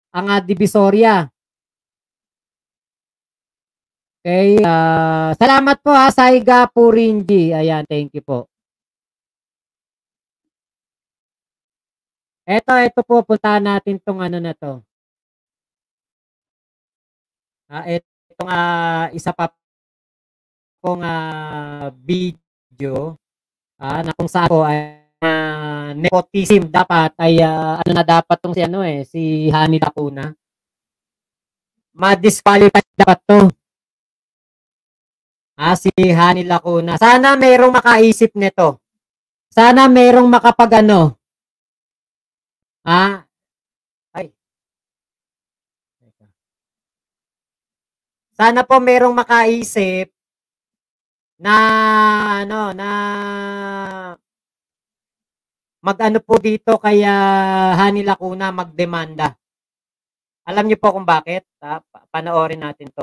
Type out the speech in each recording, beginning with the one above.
ang Divisoria. Okay, salamat po Saiga Purinji. Ayan, thank you po. Ito po, puntahan natin tong ano na to. Itong isa pa pong video na kung saan po ay nepotism dapat ay ano na dapat tong si ano si Hani Lacuna. Ma-disqualify dapat to. Si Hani Lacuna. Sana mayroong makaisip nito. Sana mayroong makapagano. Ay. Sana po mayroong makaisip na ano na mag-ano po dito kaya Hani Lacuna magdemanda. Alam niyo po kung bakit? Panoorin natin to.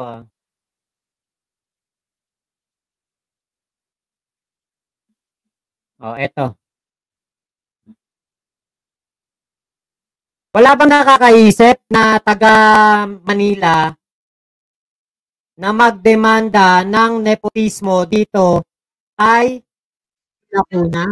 Eto. Wala bang nakakaisip na taga Manila na magdemanda ng nepotismo dito kay Lacuna?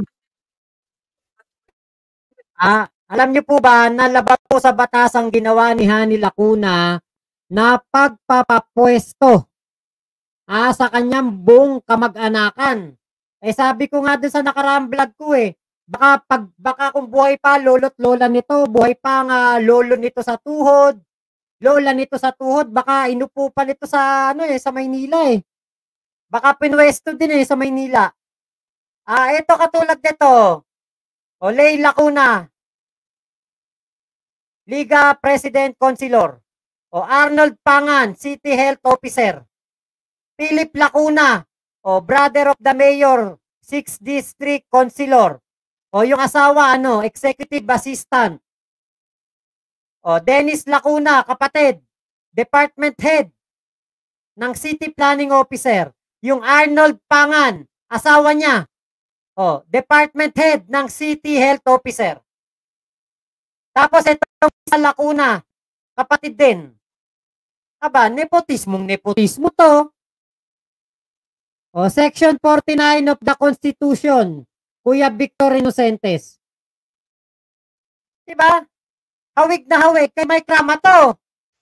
Alam niyo po ba na labag po sa batas ang ginawa ni Hani Lacuna na pagpapapwesto sa kanyang buong kamag-anakan. Sabi ko nga dun sa nakaraang vlog ko baka kung buhay pa lolo't lola nito, buhay pa nga lolo nito sa tuhod, lola nito sa tuhod, baka inupo pa nito sa sa Maynila Baka pinwesto din sa Maynila. Ito katulad nito. Lay Lacuna, Liga President Consilor. Arnold Pangan, City Health Officer. Philip Lacuna, brother of the mayor, 6th District Consilor. Yung asawa, executive assistant. Dennis Lacuna, kapatid, department head ng city planning officer. Yung Arnold Pangan, asawa niya, department head ng city health officer. Tapos itong Lacuna, kapatid din. Nepotismo to. Section 49 of the Constitution, Kuya Victor Inocentes. Diba? Hawig na hawig kay may krama to.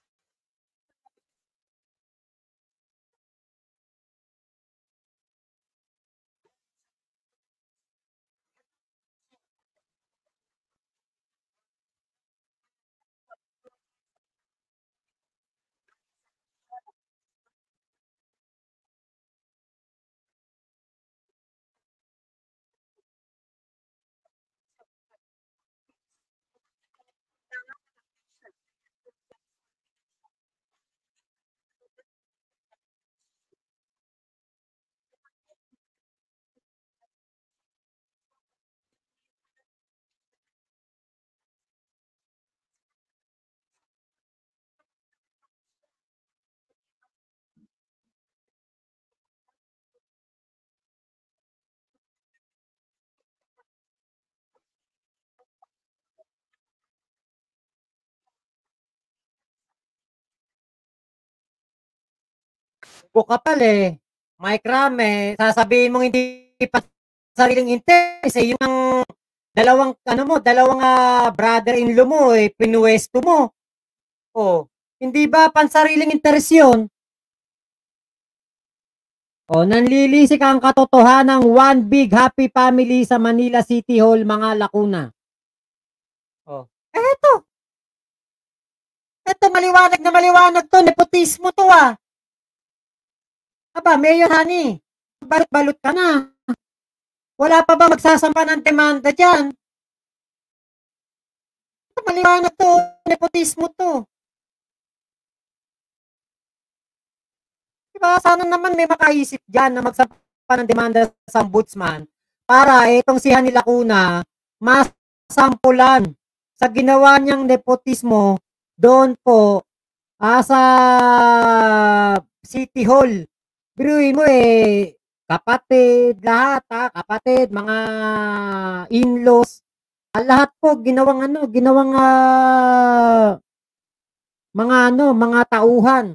Kapal Mike Rame, sasabihin mong hindi pa sariling interes yung dalawang brother-in-law mo pinuwesto mo. Hindi ba pansariling interes yun? Nanlilisik ang katotohanan ng one big happy family sa Manila City Hall, mga Lacuna. Ito maliwanag na maliwanag to, nepotismo to Mayor Hani, balot-balot ka na. Wala pa ba magsasampa ng demanda dyan? Ito maliwanag to, nepotismo to. Diba, sana naman may makaisip dyan na magsampa ng demanda sa ombudsman para itong si Hani Lacuna masampulan sa ginawa niyang nepotismo doon po sa City Hall. Biruin mo kapatid, lahat kapatid, mga in-laws, lahat po ginawang mga tauhan.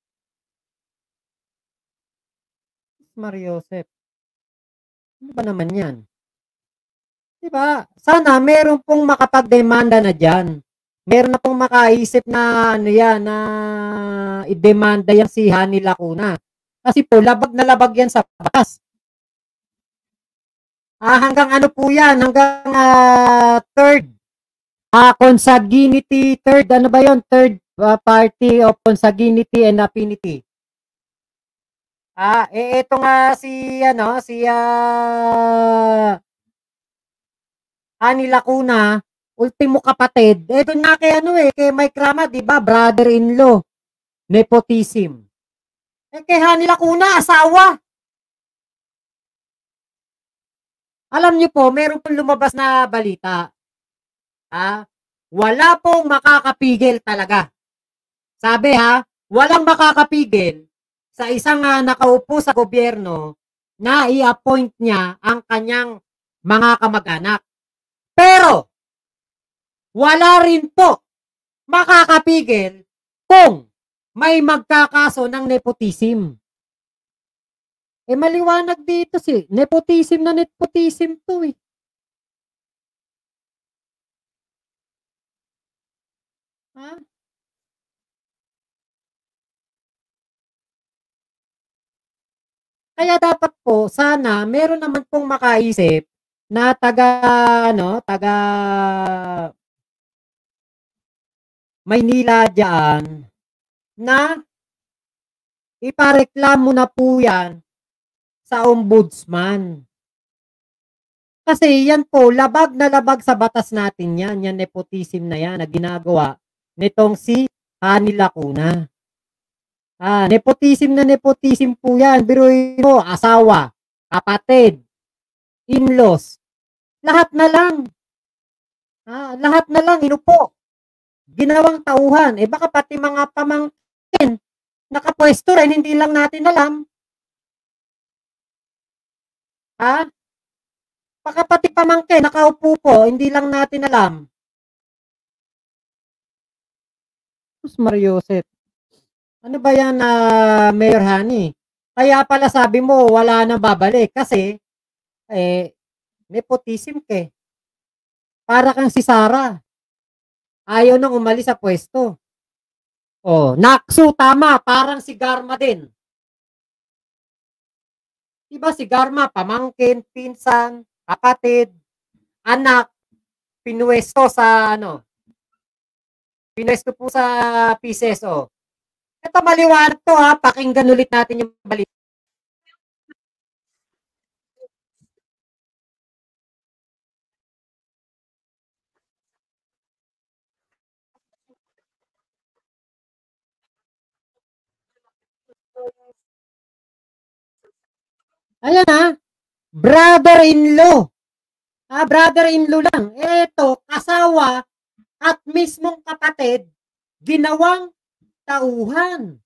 Mariosep. Ano ba naman 'yan? 'Di ba? Sana meron pong makapagdemanda na diyan. Meron na pong makaisip na ano 'yan, na idemanda 'yang si Hani Lacuna. Kasi po labag na labag 'yan sa batas. Hanggang ano po 'yan, hanggang third consanguinity, third ano ba 'yon? Third party of consanguinity and affinity. Eto nga si ano, si Hani Lacuna, ultimo kapatid. Doon nga kay ano kay Mike Rama, 'di ba? Brother-in-law, nepotism. Kay Hani Lacuna, asawa. Alam niyo po, meron pong lumabas na balita. Wala pong makakapigil talaga. Sabi walang makakapigil sa isang nakaupo sa gobyerno na i-appoint niya ang kanyang mga kamag-anak. Pero, wala rin po makakapigil kung may magkakaso ng nepotism. Maliwanag dito nepotism na nepotism to Kaya dapat po sana meron naman pong makaisip na taga Maynila diyan na ipareklamo na po 'yan sa ombudsman. Kasi yan po, labag na labag sa batas natin yan nepotism na yan na ginagawa nitong si Hani Lacuna. Nepotism na nepotism po yan. Biruin mo, asawa, kapatid, in-laws, lahat na lang. Lahat na lang, inupo. Ginawang tauhan. Baka pati mga pamangkin, nakapwesto rin, hindi lang natin alam. Baka pati pamangkin, nakaupo po, hindi lang natin alam. Mariosep. Ano ba yan, Mayor Hani? Kaya pala sabi mo, wala nang babalik kasi, nepotism ka. Para kang si Sara. Ayaw nang umalis sa pwesto. Naksu, tama, parang si Garma din. Diba si Garma, pamangkin, pinsan, kapatid, anak, pinwesto sa pinwesto po sa PCSO. Ito maliwanag to pakinggan ulit natin yung balita. Ayan brother-in-law. Brother-in-law lang. Ito, asawa at mismong kapatid, ginawang tauhan.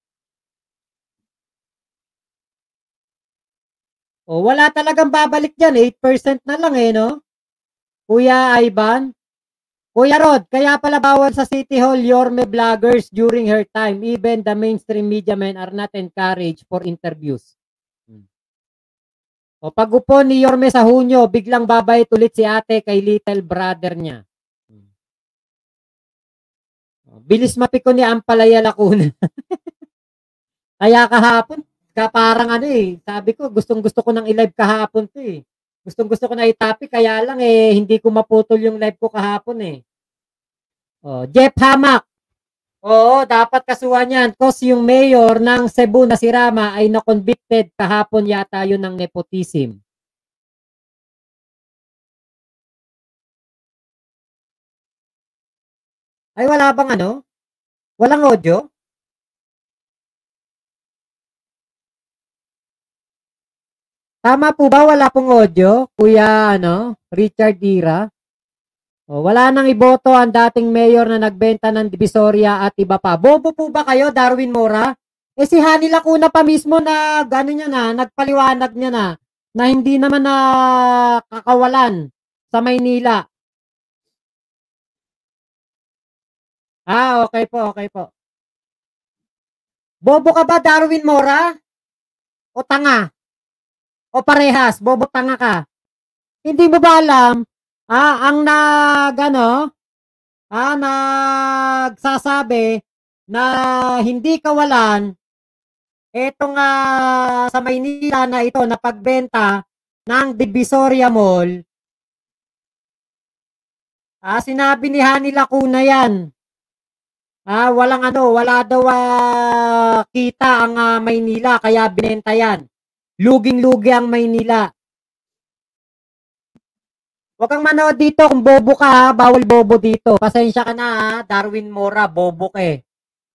Wala talagang babalik dyan. 8% na lang no? Kuya Ivan. Kuya Rod, kaya pala bawal sa City Hall Yorme vloggers during her time. Even the mainstream media men are not encouraged for interviews. Pag upo ni Yorme sa Hunyo, biglang babait ulit si ate kay little brother niya. Bilis mapiko ni Ampalaya Lacuna. Kaya kahapon, parang sabi ko, gustong-gusto ko nang i-live kahapon to Gustong-gusto ko na i-topic, kaya lang hindi ko maputol yung live ko kahapon Jeff Hamak. Dapat kasuhan yan. Kasi yung mayor ng Cebu na si Rama ay na-convicted kahapon yata yun ng nepotism. Ay wala bang Walang audio? Tama po ba wala pong audio, Kuya Richard Ira? Wala nang iboto ang dating mayor na nagbenta ng Divisoria at iba pa. Bobo po ba kayo, Darwin Mora? Si Hani Lacuna pa mismo na nagpaliwanag niya na hindi naman na kakawalan sa Maynila. Okay po, okay po. Bobo ka ba, Darwin Mora? O tanga? O parehas? Bobo tanga ka? Hindi mo ba alam? Ang nagsasabi na hindi kawalan etong sa Maynila na ito na pagbenta ng Divisoria Mall. Sinabi ni Hani Lacuna yan. Wala daw kita ang Maynila kaya binenta yan. Luging-lugi ang Maynila. Huwag kang manood dito kung bobo ka ha. Bawal bobo dito. Pasensya ka na ha. Darwin Mora, bobo ka eh.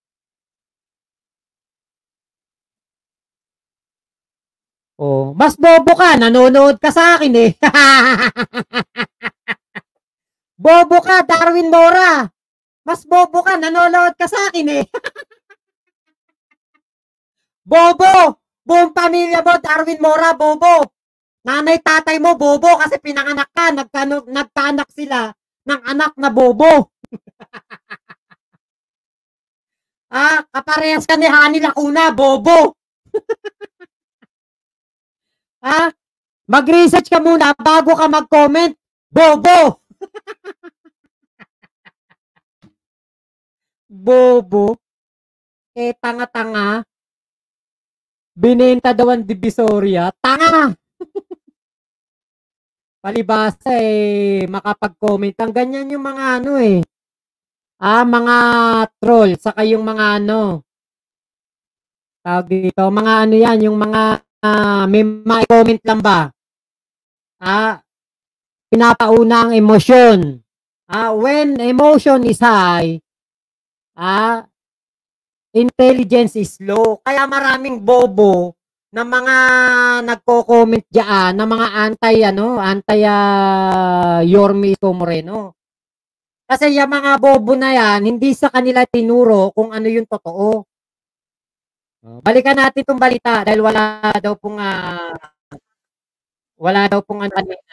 Oh, mas bobo ka. Nanonood ka sa akin eh. Bobo ka, Darwin Mora. Mas bobo ka. Nanonood ka sa akin eh. Bobo! Buong pamilya mo, Darwin Mora, bobo! Nanay, tatay mo, bobo kasi pinanganak ka, nagkaanak sila ng anak na bobo. Kaparehas ka ni Hani Lacuna, bobo. Mag-research ka muna bago ka mag-comment, bobo. Bobo. Tanga-tanga. Binenta daw ang Divisoria. Tanga! Palibasa makapag-comment. Ang ganyan yung mga mga troll, saka yung mga tawag dito, mga yan, yung mga may comment lang ba? Pinapauna ang emosyon. When emotion is high, intelligence is low. Kaya maraming bobo na mga nagko-comment diyan na mga anti Yorme Isko Moreno. Kasi yung mga bobo na yan, hindi sa kanila tinuro kung ano yung totoo. Balikan natin itong balita dahil wala daw pong kanina.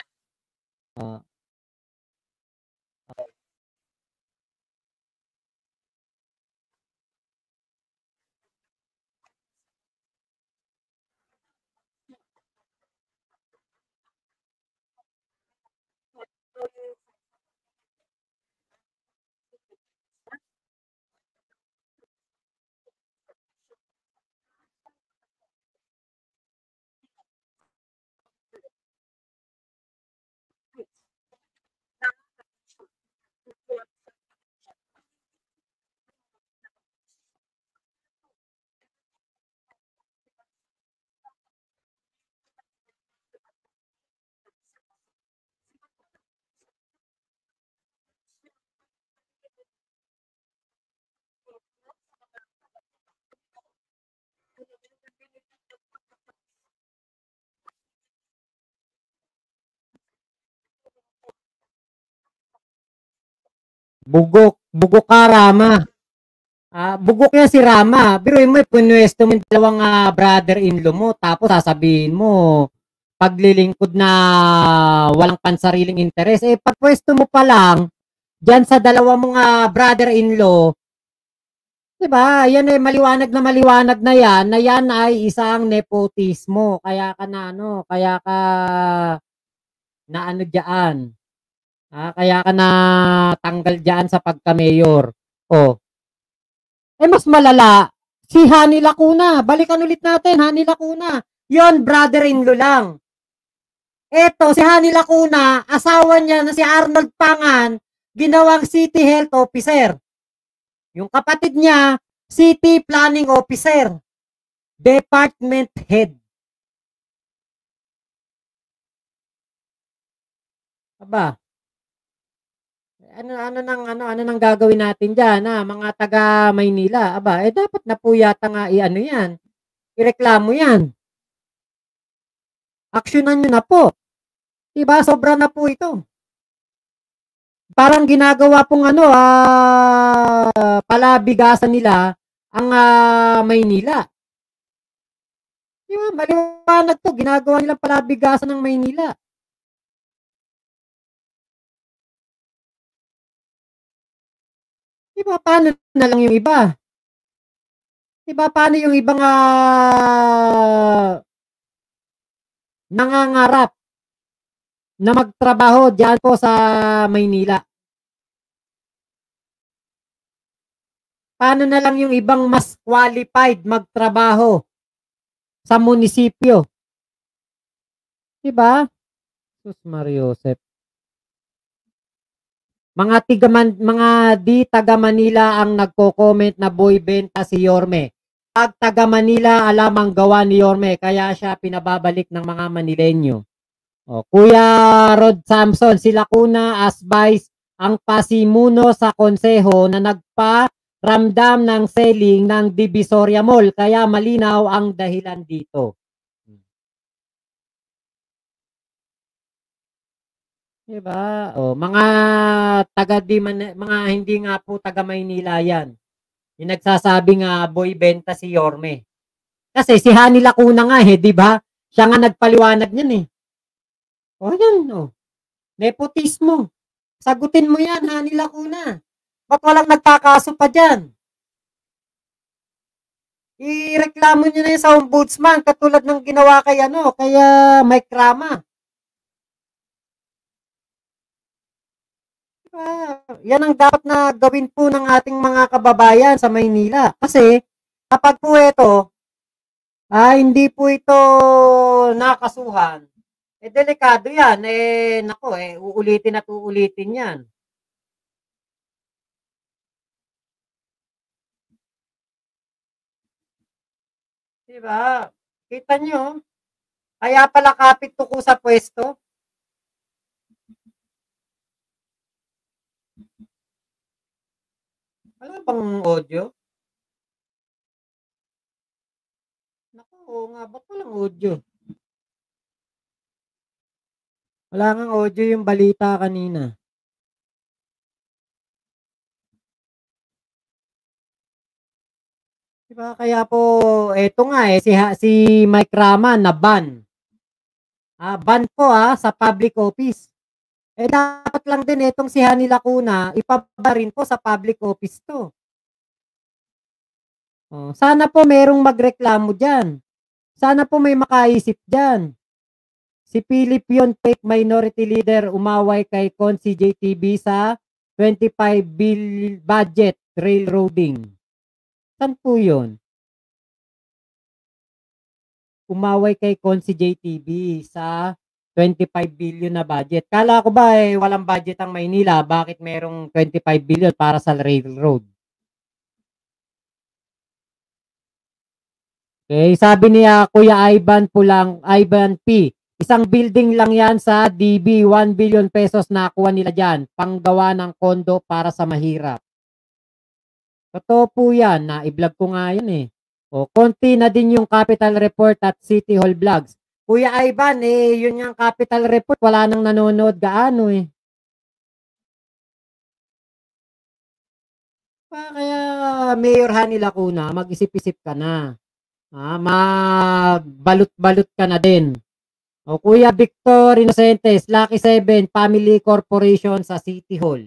Bugok ka, Rama. Bugok yan si Rama. Biruin mo, pinuwesto mo yung dalawang brother-in-law mo, tapos sasabihin mo, paglilingkod na walang pansariling interes. Pagpwesto mo pa lang, dyan sa dalawang mga brother-in-law, diba, yan maliwanag na yan ay isang nepotismo. Kaya ka dyan. Kaya ka na tanggal dyan sa pagka-mayor. Oh, mas malala, si Hani Lacuna. Balikan ulit natin, Hani Lacuna. Yon, brother-in-law lang. Eto, si Hani Lacuna, asawa niya na si Arnold Pangan, ginawang City Health Officer. Yung kapatid niya, City Planning Officer. Department Head. Aba, ano nang gagawin natin diyan, mga taga Maynila? Aba, dapat na po yata nga yan, ireklamo yan. Aksyonan nyo na po. Diba, sobra na po ito. Parang ginagawa pong palabigasan nila ang Maynila. Diba, maliwanag to, ginagawa nilang palabigasan ng Maynila. Diba, paano na lang yung iba? Diba paano yung ibang nangangarap na magtrabaho diyan po sa Maynila? Paano na lang yung ibang mas qualified magtrabaho sa munisipyo? Diba? Sus Mariosep. Mga di taga Manila ang nagko-comment na boy benta si Yorme. Pag taga Manila, alam ang gawa ni Yorme, kaya siya pinababalik ng mga Manilenyo. O, Kuya Rod Samson, sila kuna as vice ang pasimuno sa konseho na nagpa-ramdam ng selling ng Divisoria Mall. Kaya malinaw ang dahilan dito. Diba? O, mga hindi nga po taga Maynila yan. Yung nagsasabi nga boy benta si Yorme. Kasi si Hani Lacuna nga di ba? Siya nga nagpaliwanag niyan eh. O yan, o. Nepotismo. Sagutin mo yan, Hani Lacuna. Ba't walang nagkakaso pa dyan? Ireklamo niyo na yun sa ombudsman katulad ng ginawa kay Mike Rama. Yan ang dapat na gawin po ng ating mga kababayan sa Maynila. Kasi kapag po ito, hindi po ito nakasuhan, delikado yan. Uulitin at uulitin yan. Diba? Kita nyo, kaya pala kapit tuko sa pwesto. Wala bang audio? Naku, oo nga, ba't walang audio? Wala ngang audio yung balita kanina. Diba? Kaya po, eto nga si Mike Rama na-ban. Ban po sa public office. Dapat lang din itong si Hani Lacuna, ipababa rin po sa public office to. Sana po merong magreklamo dyan. Sana po may makaisip dyan. Si Philip yun, fake minority leader, umaway kay Consi JTB sa 25 bill budget railroading. Saan po yun? Umaway kay Consi JTB sa 25 billion na budget. Kala ko ba walang budget ang Maynila, bakit merong 25 billion para sa railroad? Okay, sabi niya Kuya Ivan P. Isang building lang yan sa DB, 1 billion pesos nakuha nila dyan, panggawa ng kondo para sa mahirap. Totoo po yan, na-vlog ko nga yun eh. Konti na din yung Capital Report at City Hall Vlogs. Kuya Ivan, yun yung Capital Report, wala nang nanonood gaano eh. Kaya Mayor Hani Lacuna, mag-isip-isip ka na. Magbalot-balot ka na din. Kuya Victor Inocentes, Lucky 7, Family Corporation sa City Hall.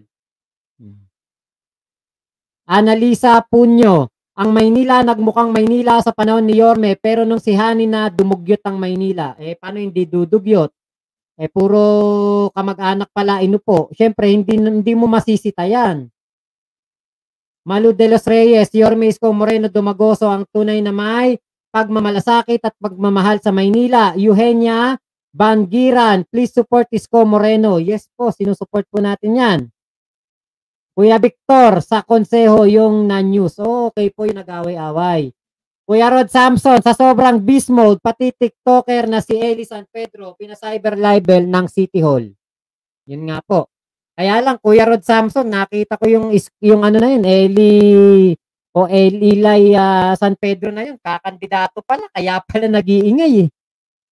Analisa Punyo, ang Maynila, nagmukhang Maynila sa panahon ni Yorme, pero nung si Hani na dumugyot ang Maynila, paano hindi dudugyot? Puro kamag-anak pala inupo. Siyempre, hindi mo masisita yan. Malu de los Reyes, Yorme Isko Moreno Dumagoso, ang tunay na may pagmamalasakit at pagmamahal sa Maynila. Eugenia Bangiran, please support Isko Moreno. Yes po, sinusupport po natin yan. Kuya Victor, sa konseho yung na-news. Okay po yung nag-away-away. Kuya Rod Samson, sa sobrang beast mode, pati TikToker na si Eli San Pedro, pina-cyber libel ng City Hall. Yun nga po. Kaya lang, Kuya Rod Samson, nakita ko yung ano na yun, Eli San Pedro na yun, kakandidato pala, kaya pala nag-iingay eh.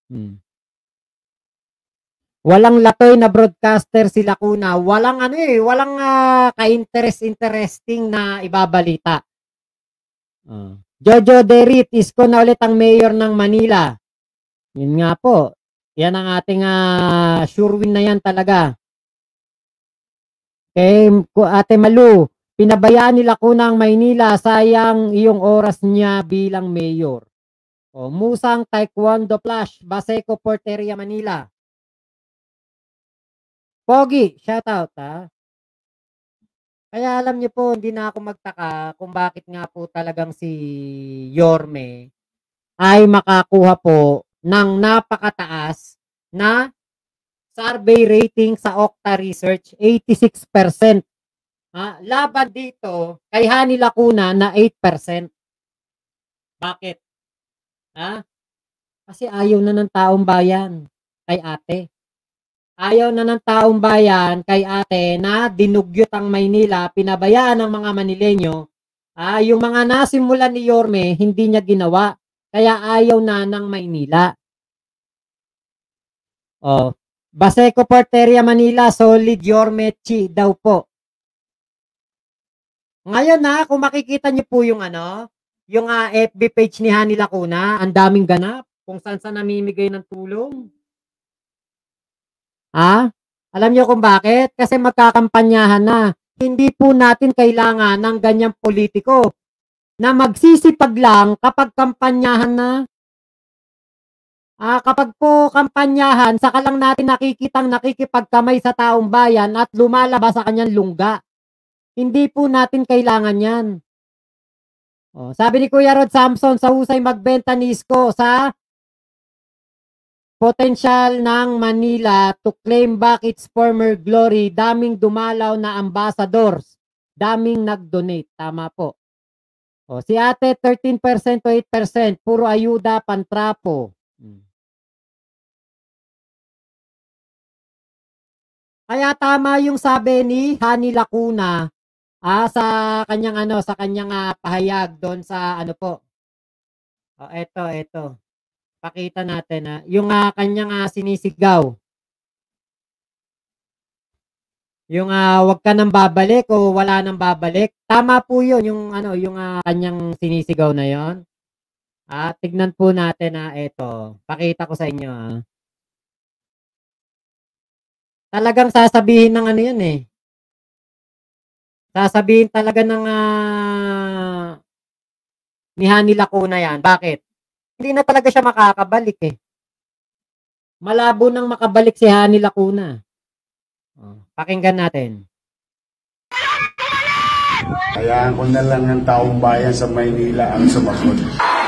Walang latoy na broadcaster si Lacuna. Walang walang ka-interesting na ibabalita. Jojo Derit, Isko na ulit ang mayor ng Manila. Yun nga po. Yan ang ating sure win na yan talaga. Okay, Ate Malu, pinabayaan ni Lacuna ang Maynila, sayang iyong oras niya bilang mayor. O, Musang Taekwondo Flash, Baseco Porteria, Manila. Pogi, shoutout ha. Kaya alam niyo po, hindi na ako magtaka kung bakit nga po talagang si Yorme ay makakuha po ng napakataas na survey rating sa Okta Research, 86%. Laban dito kay Hani Lacuna na 8%. Bakit? Kasi ayaw na ng taong bayan kay ate. Ayaw na ng taong bayan kay ate na dinugyot ang Maynila, pinabayaan ng mga Manileño. Yung mga nasimulan ni Yorme, hindi niya ginawa. Kaya ayaw na ng Maynila. Baseco Porteria, Manila, solid Yorme Chi daw po. Ngayon kung makikita niyo po yung yung FB page ni Hani Lacuna, ang daming ganap kung saan namimigay ng tulong. Alam niyo kung bakit? Kasi magkakampanyahan na. Hindi po natin kailangan ng ganyang politiko na magsisipag lang kapag kampanyahan na. Kapag po kampanyahan, saka lang natin nakikitang nakikipagkamay sa taong bayan at lumalabas sa kanyang lungga. Hindi po natin kailangan yan. Sabi ni Kuya Rod Samson, sa husay magbenta ni Isko sa potential ng Manila to claim back its former glory, daming dumalaw na ambassadors, daming nag-donate. Tama po. Si ate, 13% to 8%, puro ayuda, pantrapo. Kaya tama yung sabi ni Hani Lacuna sa kanyang pahayag doon sa po. Eto. Pakita natin yung kanyang sinisigaw. Yung wag ka nang babalik o wala nang babalik. Tama po 'yun, yung yung kanyang sinisigaw na 'yon. Tignan po natin eto. Pakita ko sa inyo Talagang sasabihin ng 'yun eh. Sasabihin talaga ng ni Hani Lacuna 'yan. Bakit? Hindi na talaga siya makakabalik eh. Malabo nang makabalik si Hani Lacuna. Pakinggan natin. Hayaan ko na lang ng taong bayan sa Maynila ang sumagot.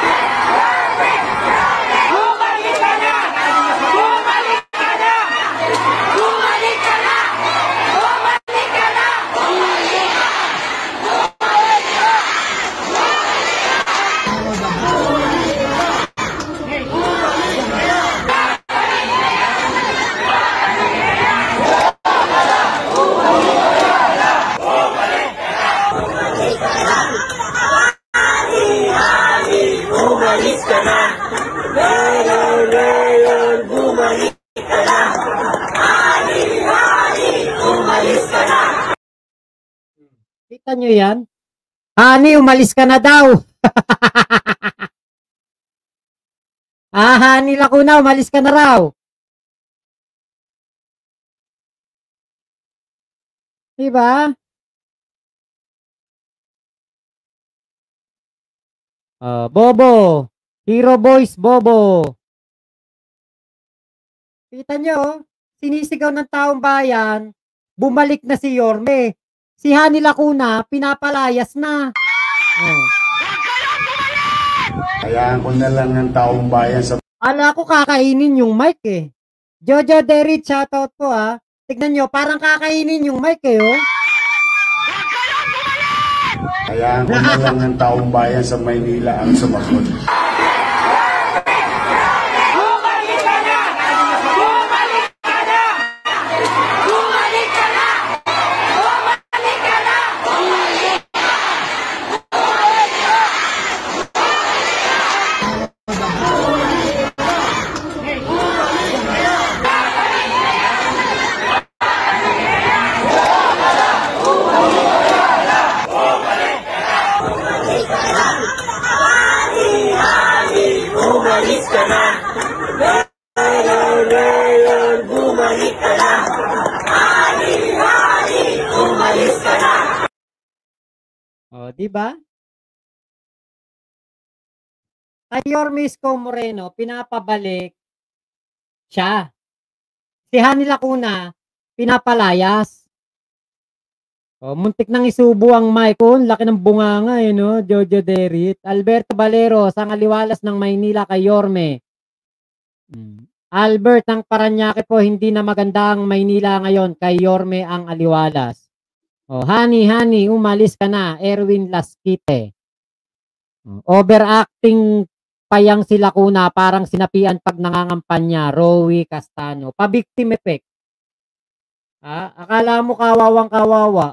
Bumalik ka na. Bumalik ka na. Umalis ka na. Kita nyo yan? Hani, umalis ka na daw. Hani Lacuna, umalis ka na raw. Diba? Bobo. Hero Boys, Bobo. Kita nyo, sinisigaw ng taong bayan, bumalik na si Yorme. Si Hani Lacuna, pinapalayas na. Hayaan ko na lang ng taong bayan sa... Ala ko kakainin yung mic eh. Jojo Derrit, shoutout po Tignan nyo, parang kakainin yung mic eh Hayaan ko na lang ng taong bayan sa Maynila ang sumagot. Di ba? Kay Yorme Isko Moreno, pinapabalik siya. Si Hani Lacuna, pinapalayas. Oh, muntik nang isubo ang mic. Oh, laki ng bunganga eh, no? Jojo Derit. Alberto Baleros, ang aliwalas ng Maynila kay Yorme. Albert ng Paranaque po, hindi na maganda ang Maynila ngayon. Kay Yorme ang aliwalas. Oh, Hani, umalis ka na. Erwin Lasquite. Overacting pa yang si Lacuna, parang sinapian pag nangangampanya. Rowie Castano. Pa-victim effect. Akala mo kawawang kawawa.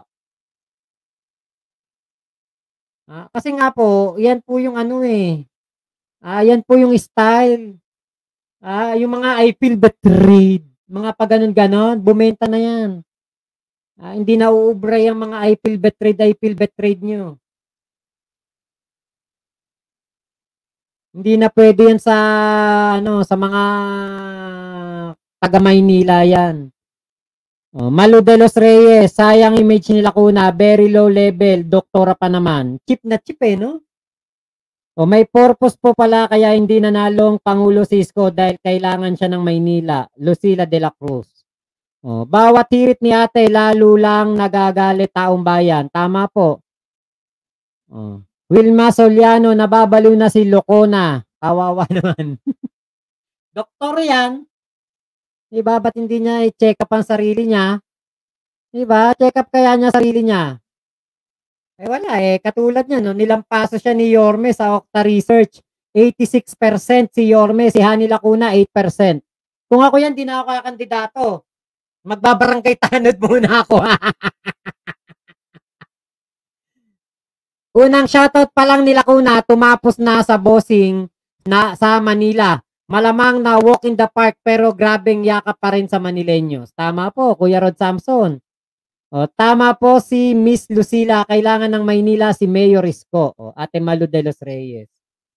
Kasi nga po, yan po yung ano eh. Yan po yung style. Yung mga I feel betrayed. Mga pa ganon-ganon, bumenta na yan. Hindi na uubra yung mga I feel betrayed nyo. Hindi na pwede yan sa, ano, sa mga taga Maynila yan. Malu de los Reyes, sayang image nila kuna, very low level, doktora pa naman. Cheap na cheap eh, no? May purpose po pala kaya hindi nanalong Pangulo Sisko dahil kailangan siya ng Maynila, Lucila de la Cruz. Bawat hirit ni ate, lalo lang nagagalit taong bayan. Tama po. Wilma Soliano, nababaliw na si Locona. Kawawa naman. Doktor yan. Diba? Ba't hindi niya i-check up ang sarili niya? Diba? Check up kaya niya sarili niya. Wala eh. Katulad niya, no? Nilampaso siya ni Yorme sa Okta Research. 86% si Yorme, si Hani Lacuna 8%. Kung ako yan, di na ako kandidato. Magbabarangay tanod muna ako. Unang shoutout pa lang ni Lacuna, tumapos na sa bossing na sa Manila. Malamang na walk in the park pero grabeng yakap pa rin sa Manileños. Tama po, Kuya Rod Samson. Tama po si Miss Lucila, kailangan ng Maynila si Mayor Isko. Ate Malu de los Reyes.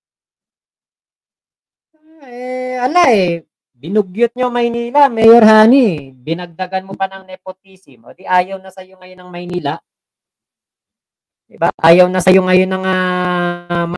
Binugyot nyo Maynila, Mayor Hani. Binagdagan mo pa ng nepotism. Di ayaw na sa'yo ngayon ng Maynila. Diba? Ayaw na sa'yo ngayon ng